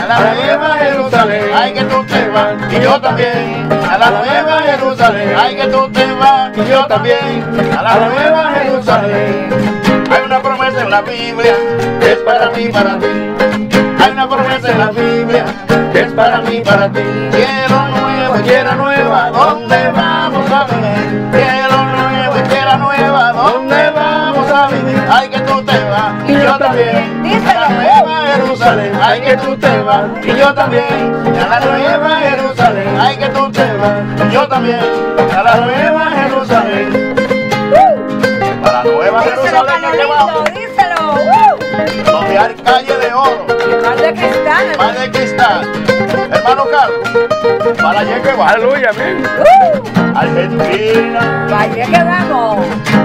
la nueva Jerusalén, ay que tú te vas, y yo también, a la nueva Jerusalén, ay que tú te vas, y yo también, a la nueva Jerusalén. Hay una promesa en la Biblia, que es para mí, para ti. Hay una promesa en la Biblia, que es para mí, para ti. Cielo nuevo, tierra nueva, ¿dónde vamos a vivir? Cielo nuevo, tierra nueva, ¿dónde vamos a vivir? Ay que tú te vas, y yo también, a la nueva Jerusalén, ay que tú te vas, y yo también, a la nueva Jerusalén, ay que tú te vas, y yo también, a la nueva Jerusalén. Para la nueva Jerusalén que vamos, díselo, donde hay calle de oro, mar de cristal, mar de cristal. Hermano Carlos, para allá que va. Aleluya, amén. Argentina, vaya que vamos.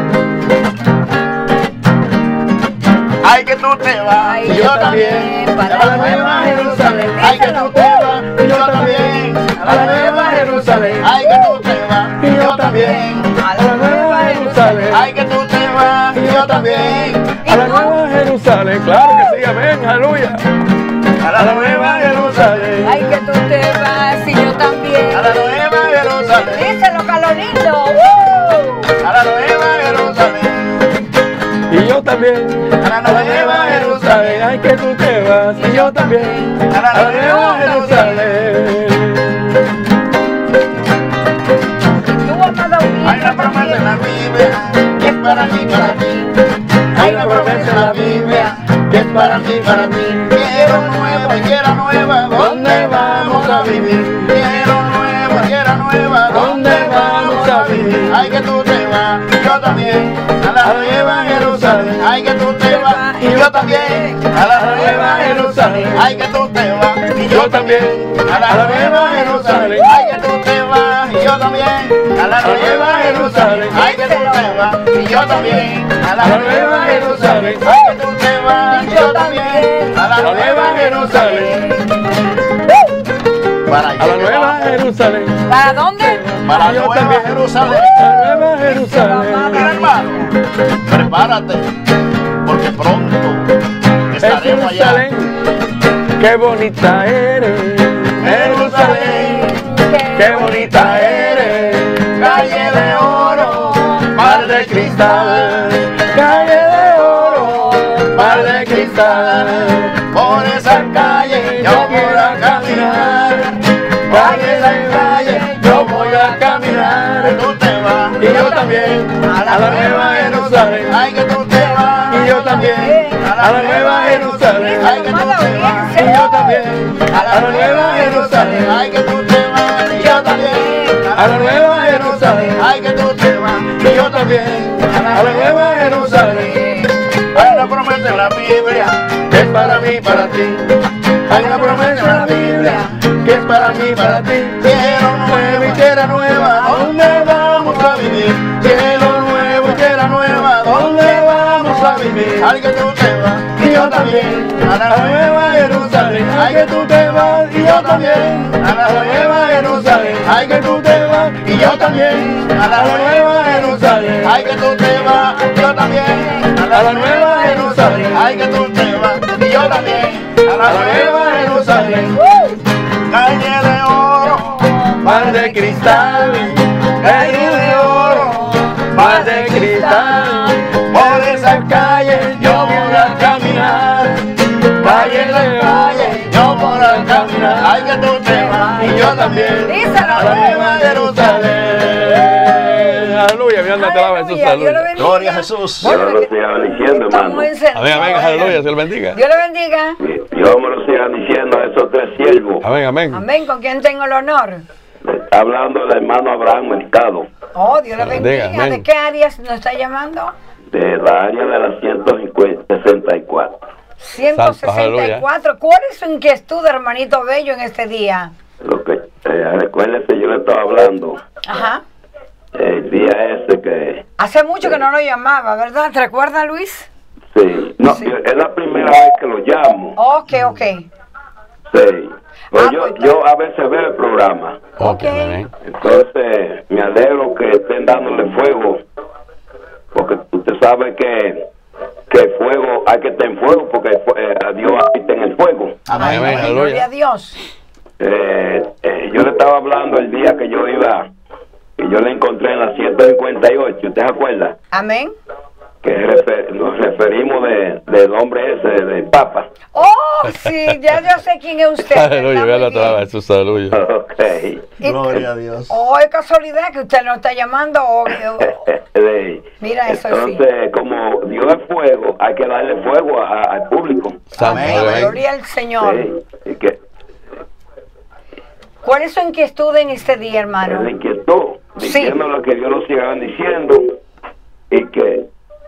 ay que tú te vas, Ay, y yo también, a la nueva Jerusalén, ay que tú te vas, y yo también, a la nueva Jerusalén, ay que tú te vas, y yo también, A la nueva Jerusalén, ay que tú te vas, y yo también, a la nueva Jerusalén, claro que sí, amén, aleluya. a la nueva Jerusalén, Ay, que tú te vas y yo también. a la nueva Jerusalén, Díselo, Carlos lindo. a la nueva Jerusalén, Y yo también, a la nueva Jerusalén, ay que tú te vas, y yo también, a la nueva Jerusalén. Tú, amado mío, Hay una promesa en la Biblia, que es para mí, para ti. Hay una promesa en la Biblia, que es para mí, para ti. Quiero nueva, tierra nueva, ¿dónde vamos a vivir? Quiero nueva, tierra nueva, ¿dónde vamos a vivir? Ay que tú te vas, y yo también, a la nueva Jerusalén. Ay que tú te vas, y yo también, a la nueva Jerusalén. Ay que tú te vas, y yo también, a la nueva Jerusalén. Ay que tú te vas, y yo también, a la nueva Jerusalén. Ay que tú te vas, y yo también, a la nueva Jerusalén. Ay que tú te vas, y yo también, a la nueva Jerusalén. Para a la nueva Jerusalén, ¿Para dónde? para la yo nueva también. Jerusalén. a la nueva Mira, Jerusalén, hermano, prepárate, porque pronto es estaremos allá. Jerusalén, qué bonita eres, Jerusalén, qué bonita eres, calle de oro, mar de cristal, calle de oro, mar de cristal. Por esa calle yo voy a caminar, por esa calle yo voy a caminar. Tú te vas, y yo también, a la nueva Jerusalén. Ay que tú te vas, y yo también, a la nueva Jerusalén, Ay que tú te vas, y yo también, a la nueva Jerusalén. Ay que tú te vas, y yo también, a la nueva Jerusalén, Ay que tú te vas, y yo también, a la nueva Jerusalén. Hay una promesa en la Biblia, que es para mí, para ti. Hay una promesa en la Biblia, que es para mí, para ti. Cielo nuevo y tierra nueva, ¿dónde vamos a vivir? Cielo nuevo y tierra nueva, ¿dónde vamos a vivir? Ay que tú te vas, y yo también, a la nueva Jerusalén. Ay que tú te vas, y yo también, a la nueva Jerusalén. Ay que tú te vas, y yo también, a la nueva Jerusalén. Ay que tú te vas, yo también, a la nueva Jerusalén. Ay que tú te vas, y yo también, a la nueva Jerusalén. Calle de oro, mar de cristal, calle de oro, mar de cristal. Por esa calle yo voy a caminar, calle de calle yo voy a caminar. Ay que tú te vas, y yo también, Díselo. a la nueva Jerusalén. Aleluya, mi alma te alaba Jesús, Aleluya, Dios lo aleluya. bendiga. Gloria a Jesús. Bueno, Dios lo siga bendiciendo, hermano. estamos encerrados. Amén, amén, aleluya, Dios lo bendiga. Dios lo bendiga. Dios me lo siga diciendo a esos tres siervos. Amén, amén. Amén. ¿Con quién tengo el honor? Le está hablando del hermano Abraham Mercado, Oh, Dios lo bendiga, bendiga. amén. ¿De qué áreas nos está llamando? de la área de la 164. 164. ¿Cuál es su inquietud, hermanito bello, en este día? Lo que, recuérdese, yo le estaba hablando Ajá. el día ese que... Hace mucho que no lo llamaba, ¿verdad? ¿Te recuerdas, Luis? Sí, no, Sí. es la primera vez que lo llamo. Ok, ok. Sí. Pero pues, yo a veces veo el programa. Ok. amén. Entonces, me alegro que estén dándole fuego, porque usted sabe que que el fuego, hay que estar en fuego porque Dios habita en el fuego. Amén. Gloria a Dios. Yo le estaba hablando el día que yo iba, y yo le encontré en la 158, ¿usted se acuerda? Amén. Que nos referimos del hombre ese, del Papa. Oh, sí, ya yo sé quién es usted. Aleluya, vea la traba, Jesús, aleluya. Ok. Gloria a Dios. Oh, es casualidad que usted no está llamando. Mira eso. Entonces, como Dios es fuego, hay que darle fuego al público. Amén. Gloria al Señor. Sí, y que, ¿cuál es su inquietud en este día, hermano? la inquietud, diciendo lo que Dios lo siga bendiciendo, y que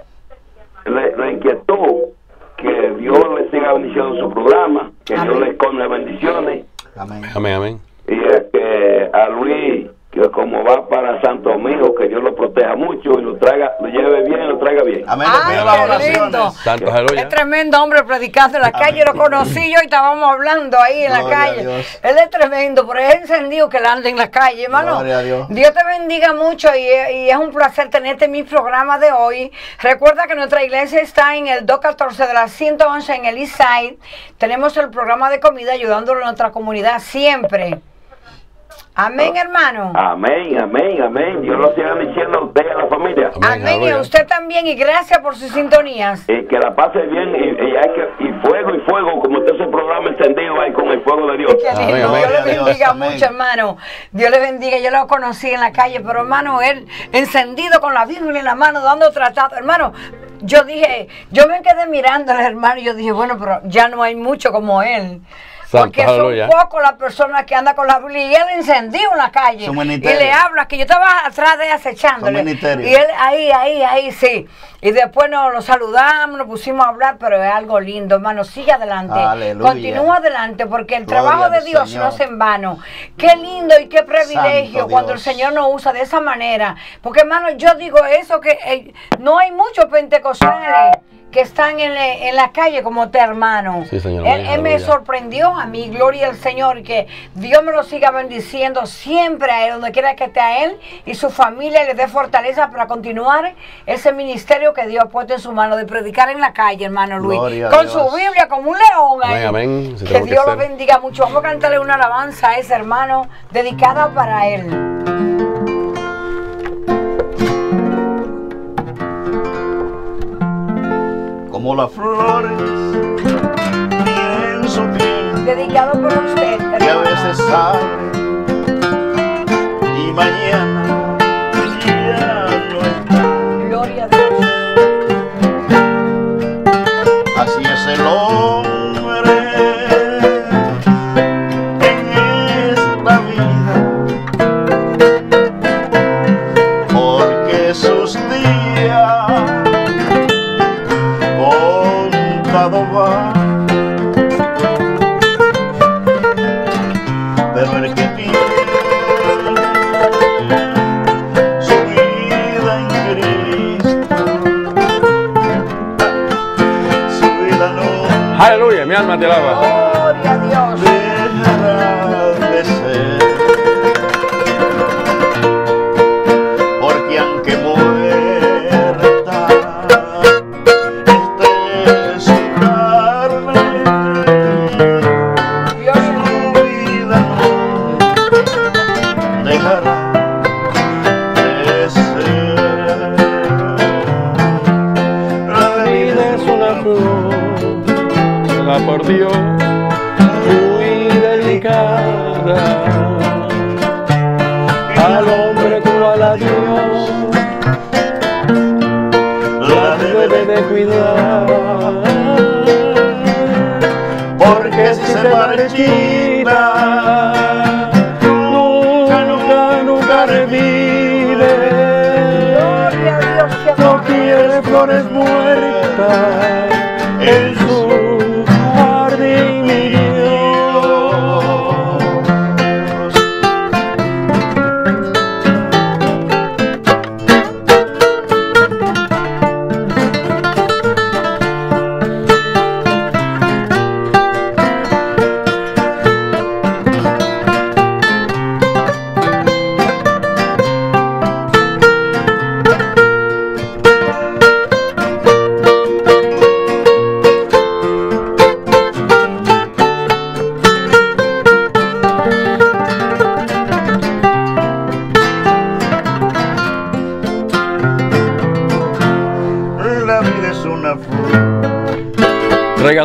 la inquietud, que Dios le siga bendiciendo su programa, que Dios le esconde bendiciones. Amén. Amén, amén. Y que a Luis, que como va para Santo Domingo, que Dios lo proteja mucho y lo lleve bien, lo traiga bien. Amén. Ay, Pido las qué oraciones. lindo. Santo, aleluya. Es tremendo hombre predicando en la calle, lo conocí yo y estábamos hablando ahí en la Gloria a calle. Dios. Él es tremendo, pero es encendido que él anda en la calle, hermano. Gloria a Dios. Dios te bendiga mucho y es un placer tenerte en mi programa de hoy. Recuerda que nuestra iglesia está en el 214 de la 111 en el East Side. Tenemos el programa de comida ayudándole a nuestra comunidad siempre. Amén, hermano. Amén, amén, amén. Dios lo siga bendiciendo a usted y a la familia. Amén, y a usted también, y gracias por sus sintonías. Y que la pase bien, y fuego, como usted ese programa encendido ahí con el fuego de Dios. Qué lindo. Amén, amén. Dios le Dios, bendiga amén. mucho, hermano. Dios le bendiga. Yo lo conocí en la calle, pero hermano, él encendido con la Biblia en la mano, dando tratado. Hermano, yo me quedé mirándole, hermano, y yo dije, bueno, pero ya no hay mucho como él. Porque son aleluya. pocos las personas que andan con la Biblia, y él encendido en la calle Su y ministerio. le habla, que yo estaba atrás de él acechándole, Su ministerio. y él ahí, sí, y después nos saludamos, nos pusimos a hablar, pero es algo lindo, hermano. Sigue adelante, Aleluya. continúa adelante, porque el Gloria trabajo de al Dios Señor. no es en vano. Qué lindo y qué privilegio Santo cuando el Dios. Señor nos usa de esa manera, porque hermano, yo digo eso, que no hay muchos pentecostales que están en la calle como usted, hermano. Sí, señor. Él me Aleluya. sorprendió a mí, gloria al Señor, que Dios me lo siga bendiciendo siempre a él, donde quiera que esté a él y su familia, le dé fortaleza para continuar ese ministerio que Dios ha puesto en su mano, de predicar en la calle, hermano Luis, Gloria a con Dios. su Biblia como un león ahí. Amén, amén. Sí, Que tenemos que Dios lo ser. bendiga mucho. Vamos a cantarle una alabanza a ese hermano dedicada para él. Como las flores en su tiempo, Dedicado por usted, que a hermano. veces abre y mañana ya no está. Gloria a Dios. Así es el hombre en esta vida, porque sus días contado van. Pero el que tiene su vida en Cristo, su vida no Aleluya, mi alma te alaba. Gloria a Dios. dejará de ser, porque aunque muerta esté su carne, Gloria a su Dios. vida no dejará de ser. La vida es una flor, da por Dios, muy delicada. Al hombre cual a Dios la debe de cuidar, porque si se marchita, nunca revive. Gloria a Dios. Que No quiere flores muertas en su jardín, mi Dios.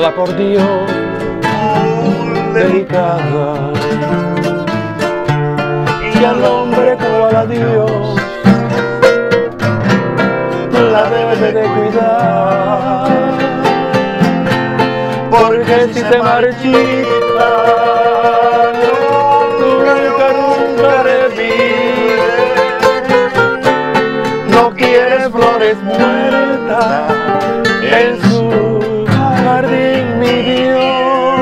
hecha por Dios, delicada, y al hombre cual a Dios la debes de cuidar, porque si se marchita nunca revive. No quieres flores muertas en su jardín, mi Dios.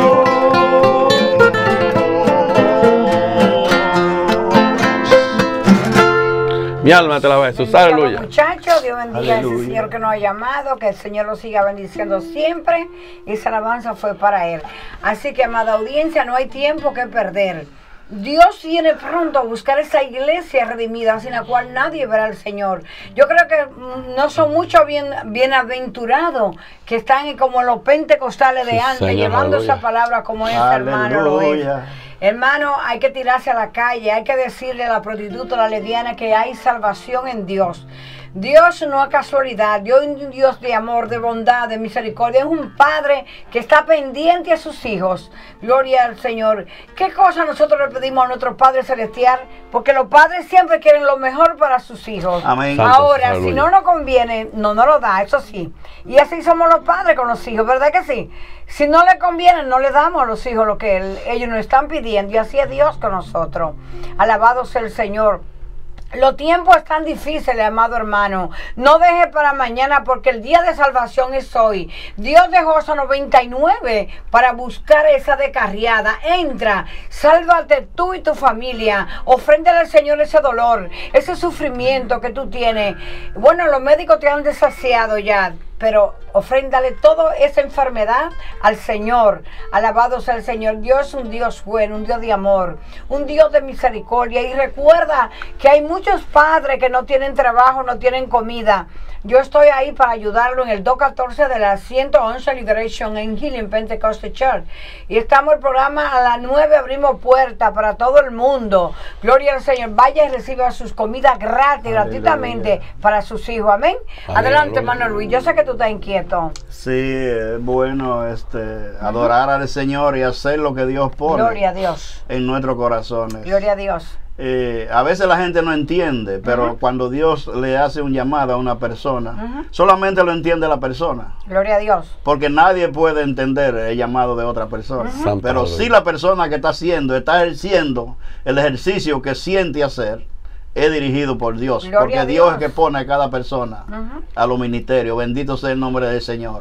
Mi alma te la va a Jesús, aleluya. Muchachos, Dios bendiga a ese Aleluya. Señor que nos ha llamado, que el Señor lo siga bendiciendo siempre. Esa alabanza fue para Él. Así que, amada audiencia, no hay tiempo que perder. Dios viene pronto a buscar esa iglesia redimida sin la cual nadie verá al Señor. Yo creo que no son muchos bienaventurados que están como los pentecostales de antes, Señor, llevando aleluya. esa palabra como ese hermano lo es. Aleluya. Hermano, hay que tirarse a la calle, hay que decirle a la prostituta, a la lesbiana, que hay salvación en Dios. Dios no es casualidad, Dios es un Dios de amor, de bondad, de misericordia. Es un Padre que está pendiente a sus hijos. Gloria al Señor. ¿Qué cosa nosotros le pedimos a nuestro Padre Celestial? Porque los padres siempre quieren lo mejor para sus hijos. Amén. Ahora, Santos, si aleluya. no nos conviene, no nos lo da, eso sí. Y así somos los padres con los hijos, ¿verdad que sí? Si no le conviene, no le damos a los hijos lo que ellos nos están pidiendo. Y así es Dios con nosotros. Alabado sea el Señor. Los tiempos están difíciles, amado hermano. No deje para mañana, porque el día de salvación es hoy. Dios dejó esos 99 para buscar esa descarriada. Entra, sálvate tú y tu familia. Ofréndele al Señor ese dolor, ese sufrimiento que tú tienes. Bueno, los médicos te han desasiado ya, pero ofréndale toda esa enfermedad al Señor. Alabado sea el Señor. Dios es un Dios bueno, un Dios de amor, un Dios de misericordia. Y recuerda que hay muchos padres que no tienen trabajo, no tienen comida. Yo estoy ahí para ayudarlo en el 214 de la 111 Liberation en Healing Pentecostal Church. Y estamos el programa a las 9, abrimos puertas para todo el mundo. Gloria al Señor. Vaya y reciba sus comidas gratis, gratuitamente para sus hijos. Amén. Amén. Adelante, Aleluya. hermano Luis. Yo sé que tú estás inquieto. Sí, es bueno adorar al Señor y hacer lo que Dios pone Gloria a Dios. en nuestros corazones. Gloria a Dios. A veces la gente no entiende, pero cuando Dios le hace un llamado a una persona, solamente lo entiende la persona. Gloria a Dios. Porque nadie puede entender el llamado de otra persona. Santo Pero aleluya. si la persona que está ejerciendo el ejercicio que siente hacer, es dirigido por Dios. Gloria Porque a Dios Dios. es que pone a cada persona a los ministerios. Bendito sea el nombre del Señor.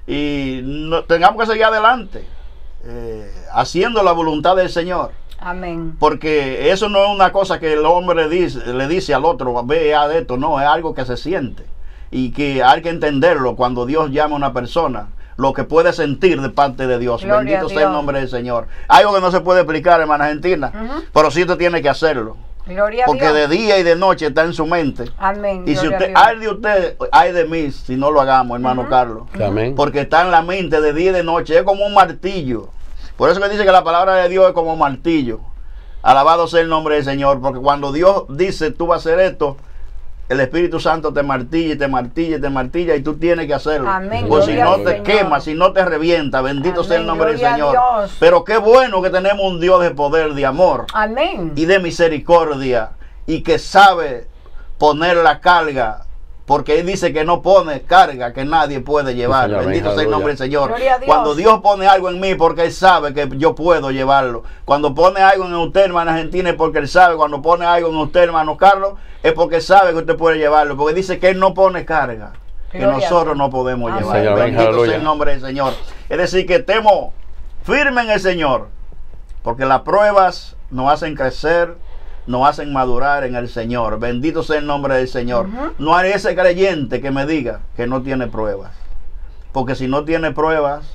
Y tengamos que seguir adelante, haciendo la voluntad del Señor. Amén. Porque eso no es una cosa que el hombre le dice al otro, ve a esto, no, es algo que se siente. Y que hay que entenderlo cuando Dios llama a una persona, lo que puede sentir de parte de Dios. Gloria Bendito a sea el Dios. nombre del Señor. Algo que no se puede explicar, hermana Argentina, pero sí usted tiene que hacerlo. Gloria a Porque Dios. de día y de noche está en su mente. Amén. Y si Gloria a usted, Dios. ay de usted, ay de mí, si no lo hagamos, hermano Carlos. Amén. Porque está en la mente de día y de noche, es como un martillo. Por eso que dice que la palabra de Dios es como un martillo. Alabado sea el nombre del Señor, porque cuando Dios dice tú vas a hacer esto, el Espíritu Santo te martilla y te martilla y te martilla y tú tienes que hacerlo. Amén, Pues si gloria no al te Señor. quema, si no te revienta, bendito Amén, sea el nombre gloria del a Señor. Dios. Pero qué bueno que tenemos un Dios de poder, de amor Amén. y de misericordia y que sabe poner la carga. Porque Él dice que no pone carga que nadie puede llevar. Señor, Bendito amén, sea el nombre aleluya. del Señor. Gloria a Dios. Cuando Dios pone algo en mí, porque Él sabe que yo puedo llevarlo. Cuando pone algo en usted, hermana Argentina, es porque Él sabe. Cuando pone algo en usted, hermano Carlos, es porque sabe que usted puede llevarlo. Porque dice que Él no pone carga que Gloria a nosotros Dios. no podemos Amén. llevar. Señor, amén, Bendito sea aleluya. el nombre del Señor. Es decir, que estemos firmes en el Señor. Porque las pruebas nos hacen crecer, nos hacen madurar en el Señor. Bendito sea el nombre del Señor. No hay ese creyente que me diga que no tiene pruebas. Porque si no tiene pruebas,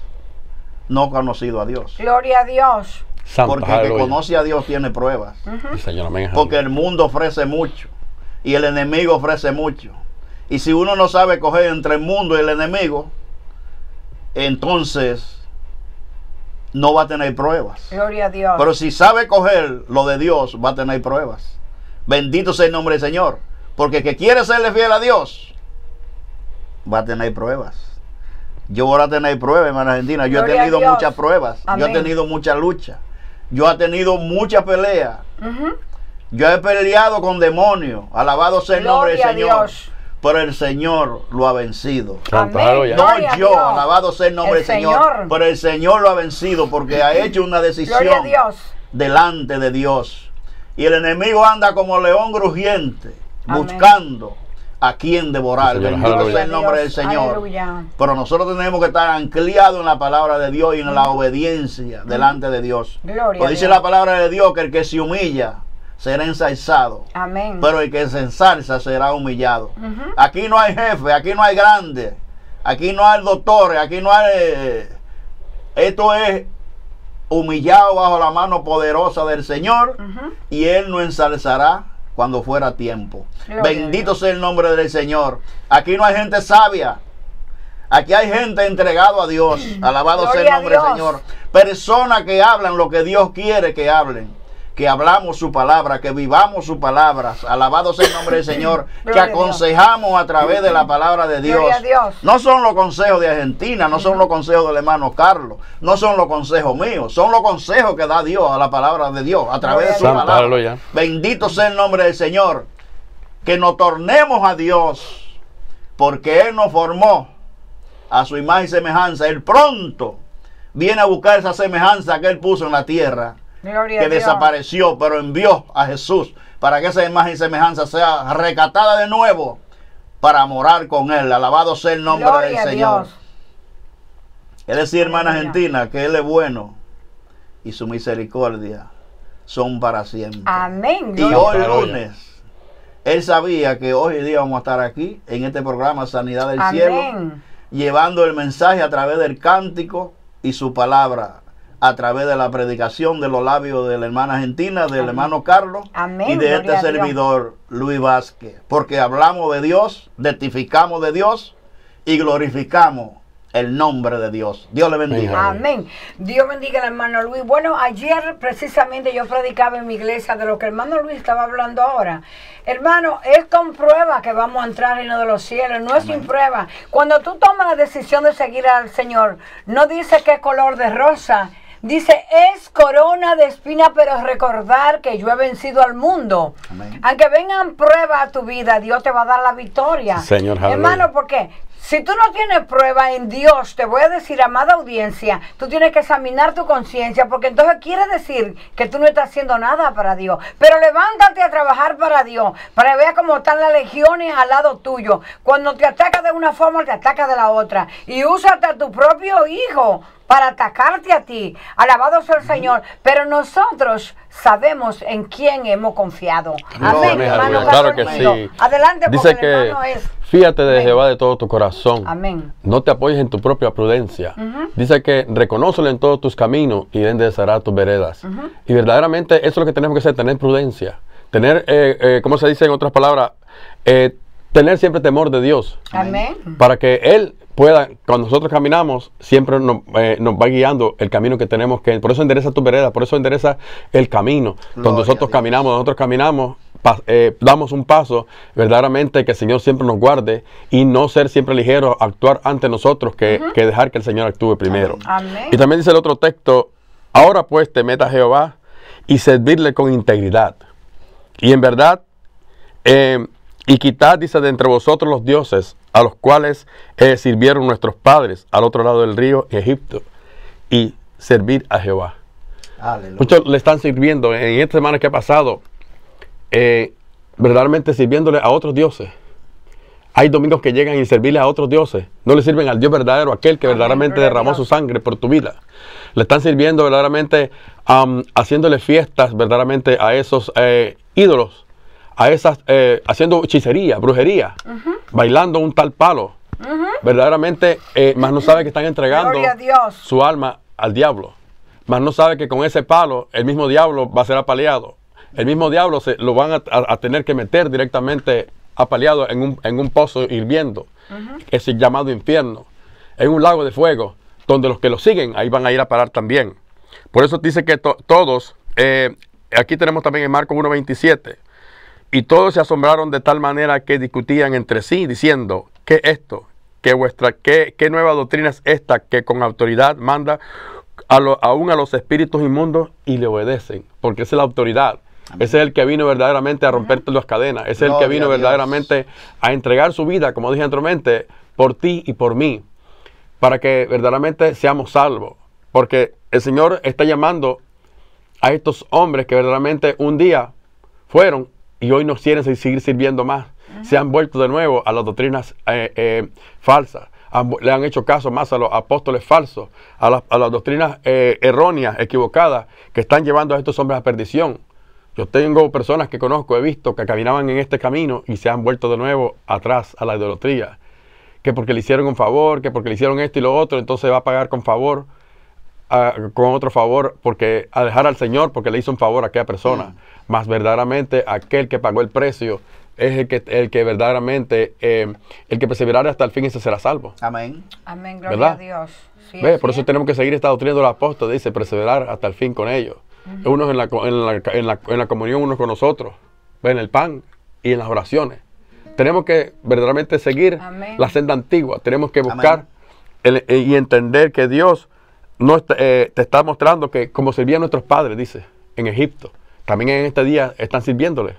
no ha conocido a Dios. Gloria a Dios. Santo, Porque el que aleluya. conoce a Dios tiene pruebas. Sí, Señor, amén. Porque el mundo ofrece mucho y el enemigo ofrece mucho. Y si uno no sabe coger entre el mundo y el enemigo, entonces no va a tener pruebas. Gloria a Dios. Pero si sabe coger lo de Dios, va a tener pruebas. Bendito sea el nombre del Señor. Porque el que quiere serle fiel a Dios, va a tener pruebas. yo voy a tener pruebas, hermana Argentina. Yo Gloria he tenido a Dios. muchas pruebas. Amén. Yo he tenido mucha lucha. Yo he tenido mucha pelea. Yo he peleado con demonios. Alabado sea el nombre del Gloria a Señor. Dios. Pero el Señor lo ha vencido. Cántalo ya. No Gloria a yo, Dios. alabado sea el nombre El del Señor. Pero el Señor lo ha vencido porque ha hecho una Gloria a decisión Dios. delante de Dios. Y el enemigo anda como león rugiente, Amén. buscando a quien devorar. Sí, señor. Bendito Aleluya. sea el nombre del Dios. Señor. Aleluya. Pero nosotros tenemos que estar anclados en la palabra de Dios y en la obediencia delante de Dios. Gloria Pues a dice Dios. la palabra de Dios que el que se humilla será ensalzado. Amén. Pero el que se ensalza será humillado. Aquí no hay jefe, aquí no hay grande, aquí no hay doctores, aquí no hay... Esto es humillado bajo la mano poderosa del Señor y Él nos ensalzará cuando fuera tiempo. Gloria Bendito sea el nombre del Señor. Aquí no hay gente sabia. Aquí hay gente entregado a Dios. Alabado sea el Gloria a nombre del Dios. Señor. Personas que hablan lo que Dios quiere que hablen. Que hablamos su palabra, que vivamos sus palabras. Alabado sea el nombre del Señor. Que Gloria a Dios. aconsejamos a través de la palabra de Dios. Gloria a Dios. No son los consejos de Argentina, no son los consejos del hermano Carlos, no son los consejos míos, son los consejos que da Dios a la palabra de Dios, a través de su Santo, palabra. aleluya. Bendito sea el nombre del Señor. Que nos tornemos a Dios, porque Él nos formó a su imagen y semejanza. Él pronto viene a buscar esa semejanza que Él puso en la tierra, Gloria a que Dios. desapareció, pero envió a Jesús para que esa imagen y semejanza sea rescatada de nuevo para morar con Él. Alabado sea el nombre Gloria del a Señor. Dios. Es decir, hermana Aleluya. Argentina, que Él es bueno y su misericordia son para siempre. Amén. Y Gloria- hoy Aleluya. lunes, Él sabía que hoy día vamos a estar aquí en este programa Sanidad del Cielo, Amén. llevando el mensaje a través del cántico y su palabra, a través de la predicación de los labios de la hermana Argentina, del hermano Carlos Amén, y de gloria este a Dios. servidor Luis Vázquez, porque hablamos de Dios, testificamos de Dios y glorificamos el nombre de Dios. Dios le bendiga. Amén. Dios bendiga al hermano Luis. Bueno, ayer precisamente yo predicaba en mi iglesia de lo que el hermano Luis estaba hablando ahora. Hermano, es con prueba que vamos a entrar al reino de los cielos, no es sin prueba. Cuando tú tomas la decisión de seguir al Señor, no dice que es color de rosa. Dice, es corona de espina, pero recordar que yo he vencido al mundo. Amén. Aunque vengan pruebas a tu vida, Dios te va a dar la victoria. Sí, Señor, aleluya. hermano, ¿por qué? Si tú no tienes prueba en Dios, te voy a decir, amada audiencia, tú tienes que examinar tu conciencia, porque entonces quiere decir que tú no estás haciendo nada para Dios. Pero levántate a trabajar para Dios, para que veas cómo están las legiones al lado tuyo. Cuando te ataca de una forma, te ataca de la otra. Y usa hasta tu propio hijo para atacarte a ti. Alabado sea el Señor. Pero nosotros sabemos en quién hemos confiado. Amén, Amén, hermano. aleluya. Claro que Carlito. sí. Adelante, porque Dice el que hermano es... fíjate de Amén. Jehová de todo tu corazón. Amén. No te apoyes en tu propia prudencia. Dice que reconócelo en todos tus caminos y Él enderezará tus veredas. Y verdaderamente eso es lo que tenemos que hacer, tener prudencia. Tener, ¿cómo se dice en otras palabras? Tener siempre temor de Dios. Amén. Para que Él pueda, cuando nosotros caminamos, siempre nos va guiando el camino que tenemos que. Por eso endereza tu vereda, por eso endereza el camino. Cuando Gloria nosotros a Dios. caminamos, damos un paso, verdaderamente que el Señor siempre nos guarde y no ser siempre ligeros, actuar ante nosotros que dejar que el Señor actúe primero. Amén. Y también dice el otro texto, ahora pues temed a Jehová y servirle con integridad. Y en verdad, y quitad, dice, de entre vosotros los dioses a los cuales sirvieron nuestros padres al otro lado del río Egipto, y servir a Jehová. Aleluya. Muchos le están sirviendo en esta semana que ha pasado, verdaderamente sirviéndole a otros dioses. Hay domingos que llegan y servirle a otros dioses. No le sirven al Dios verdadero, aquel que Amén, verdaderamente gloria a derramó Dios. su sangre por tu vida. Le están sirviendo verdaderamente, haciéndole fiestas verdaderamente a esos ídolos, a esas, haciendo hechicería, brujería, bailando un tal palo. Verdaderamente, más no sabe que están entregando Gloria a Dios. su alma al diablo. Más no sabe que con ese palo el mismo diablo va a ser apaleado. El mismo diablo lo van a tener que meter directamente apaleado en un pozo hirviendo, es el llamado infierno, en un lago de fuego, donde los que lo siguen ahí van a ir a parar también. Por eso dice que todos, aquí tenemos también en Marcos 1:27, y todos se asombraron de tal manera que discutían entre sí, diciendo, ¿qué es esto? ¿Qué nueva doctrina es esta que con autoridad manda aún a los espíritus inmundos y le obedecen? Porque esa es la autoridad. Amén. Ese es el que vino verdaderamente a romperte las cadenas. Ese es el que vino verdaderamente a entregar su vida, como dije anteriormente, por ti y por mí, para que verdaderamente seamos salvos. Porque el Señor está llamando a estos hombres que verdaderamente un día fueron y hoy nos quieren seguir sirviendo más. Se han vuelto de nuevo a las doctrinas falsas. Le han hecho caso más a los apóstoles falsos, a las doctrinas erróneas, equivocadas, que están llevando a estos hombres a perdición. Yo tengo personas que conozco, he visto, que caminaban en este camino y se han vuelto de nuevo atrás a la idolatría. Que porque le hicieron un favor, que porque le hicieron esto y lo otro, entonces va a pagar con favor, con otro favor, porque a dejar al Señor porque le hizo un favor a aquella persona. Más verdaderamente aquel que pagó el precio es el que verdaderamente, el que perseverará hasta el fin y se será salvo. Amén. Amén, gloria ¿verdad? a Dios. Sí, Por eso tenemos que seguir esta doctrina de los apóstoles, dice, perseverar hasta el fin con ellos. Unos en la comunión, unos con nosotros, en el pan y en las oraciones. Tenemos que verdaderamente seguir la senda antigua. Tenemos que buscar y entender que Dios te está mostrando que como servían nuestros padres, dice, en Egipto, también en este día están sirviéndole.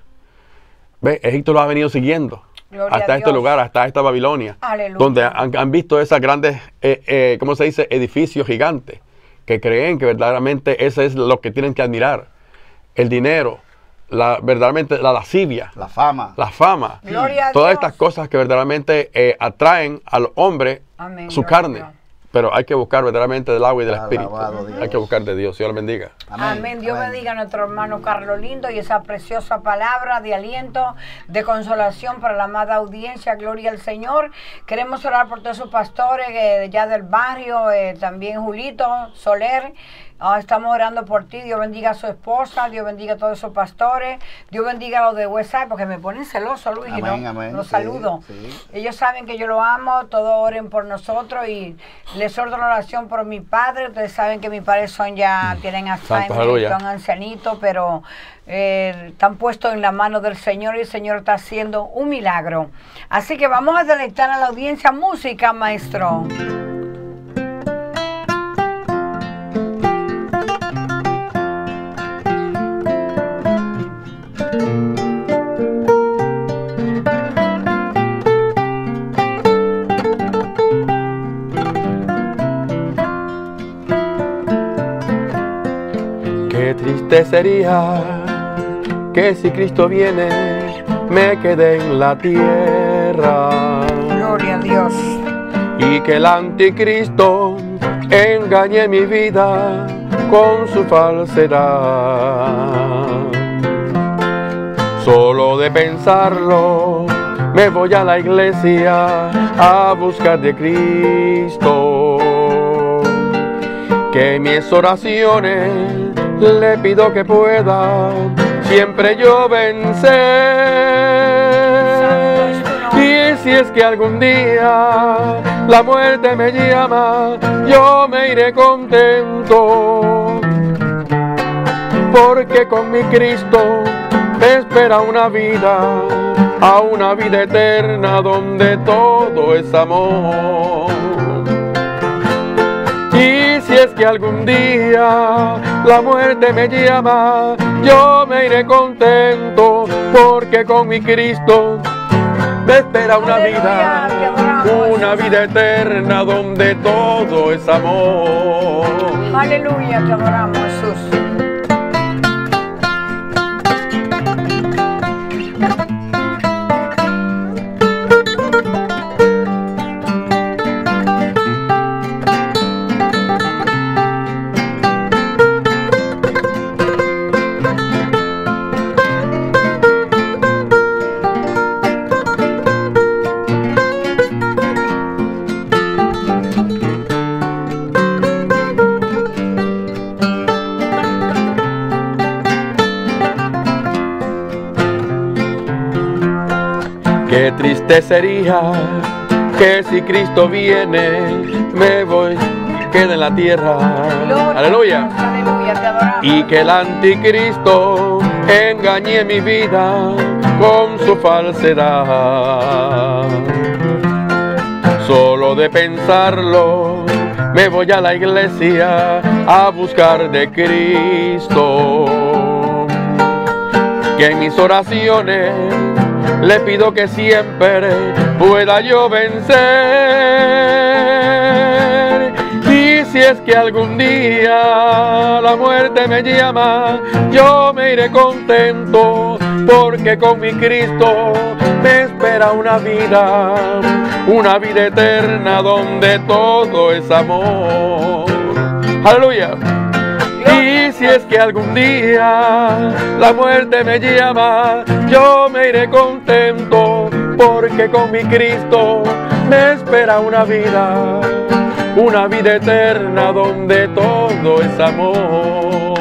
Egipto los ha venido siguiendo hasta este lugar, hasta esta Babilonia. Aleluya. Donde han visto esas grandes, ¿cómo se dice? Edificios gigantes, que creen que verdaderamente eso es lo que tienen que admirar. El dinero, verdaderamente la lascivia, la fama, todas estas cosas que verdaderamente atraen al hombre su carne. Pero hay que buscar verdaderamente del agua y del Espíritu. Hay que buscar de Dios. Dios le bendiga. Amén. Dios bendiga a nuestro hermano Carlos Lindo y esa preciosa palabra de aliento, de consolación para la amada audiencia. Gloria al Señor. Queremos orar por todos sus pastores ya del barrio, también Julito Soler. Estamos orando por ti. Dios bendiga a su esposa. Dios bendiga a todos esos pastores. Dios bendiga a los de Westside, porque me ponen celoso, Luis. Los saludo. Ellos saben que yo lo amo. Todos oren por nosotros y les ordeno la oración por mi padre. Ustedes saben que mis padres tienen Alzheimer, son ancianitos, pero están puestos en la mano del Señor y el Señor está haciendo un milagro. Así que vamos a deleitar a la audiencia música, maestro. Qué triste sería que si Cristo viene me quede en la tierra. Gloria a Dios. Y que el anticristo engañe mi vida con su falsedad. Solo de pensarlo me voy a la iglesia a buscar de Cristo. Que mis oraciones le pido que pueda siempre yo vencer. Y si es que algún día la muerte me llama, yo me iré contento, porque con mi Cristo me espera una vida eterna donde todo es amor. Y si es que algún día la muerte me llama, yo me iré contento, porque con mi Cristo me espera una vida eterna donde todo es amor. Aleluya, te adoramos, Jesús. Qué triste sería que si Cristo viene me voy, quede en la tierra. Aleluya. Aleluya, te adoramos. Y que el anticristo engañe mi vida con su falsedad. Solo Luego de pensarlo, me voy a la iglesia a buscar de Cristo. Que en mis oraciones le pido que siempre pueda yo vencer. Y si es que algún día la muerte me llama, yo me iré contento, porque con mi Cristo me espera una vida eterna donde todo es amor. Aleluya. Y si es que algún día la muerte me llama, yo me iré contento, porque con mi Cristo me espera una vida eterna donde todo es amor.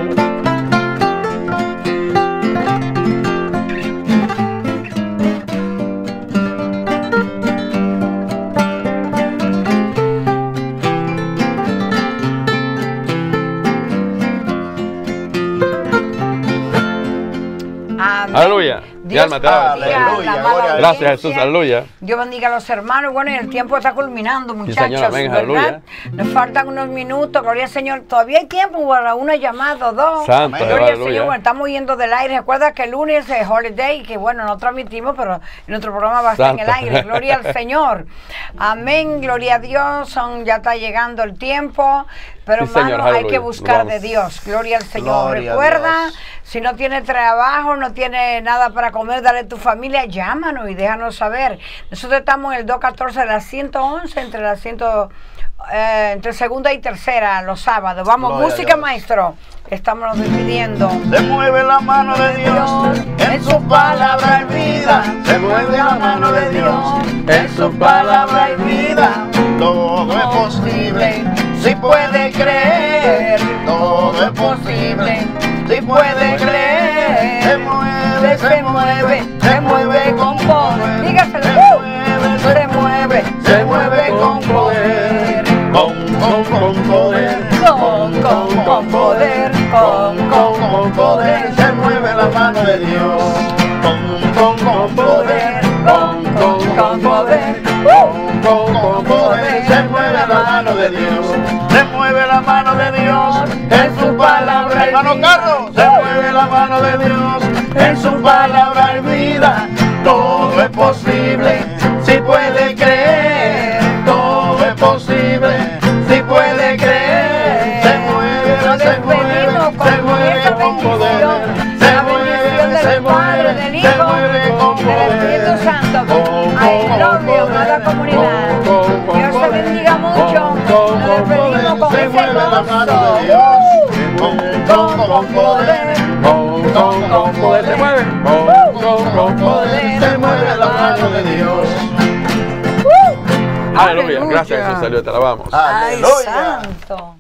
Aleluya. Dios bendiga Aleluya, la mala Gracias, audiencia. Jesús, aleluya. Dios bendiga a los hermanos. Bueno, y el tiempo está culminando, muchachos, Señor, amén, ¿verdad? aleluya. Nos faltan unos minutos, gloria al Señor. Todavía hay tiempo para una llamada o dos. Santo, Gloria al aleluya. Señor. Bueno, estamos yendo del aire. Recuerda que el lunes es holiday, que bueno, no transmitimos, pero nuestro programa va a estar en el Santo. aire. Gloria al Señor. Amén, gloria a Dios. Ya está llegando el tiempo. Pero Sí, Señor, hermano, hay aleluya. que buscar de Vamos. Dios. Gloria al Señor. Gloria a Recuerda, Dios. si no tiene trabajo, no tiene nada para comer, dale a tu familia, llámanos y déjanos saber. Nosotros estamos en el 214 de la 111, entre segunda y tercera, los sábados. Vamos, Gloria a música, Dios. maestro. Estamos nos despidiendo. Se mueve la mano de Dios, en su palabra hay vida. Se mueve la mano de Dios, en su palabra hay vida. Todo es posible, si puede creer. Todo es posible, si puede creer. Se mueve, se mueve, se mueve con poder. Dígaselo. Se mueve, se mueve con poder. Con poder. Con poder, Con poder se mueve la mano de Dios. Con poder, con poder. con poder se mueve la mano de Dios. Se mueve la mano de Dios en su palabra. Hermano Carlos, se mueve la mano de Dios en su palabra hay vida. Todo es posible si puede creer. Todo es posible si puede creer. Se mueve con poder. Se mueve, se mueve con poder. Espíritu Santo, I love you, amada comunidad. Dios te bendiga mucho. Nos despedimos con Se ese mueve la mano de gozo. Dios. Con poder. Con poder se mueve. Con poder se mueve la mano de Dios. Aleluya. Gracias, Jesús, aleluya, te alabamos. Ay, Aleluya. santo.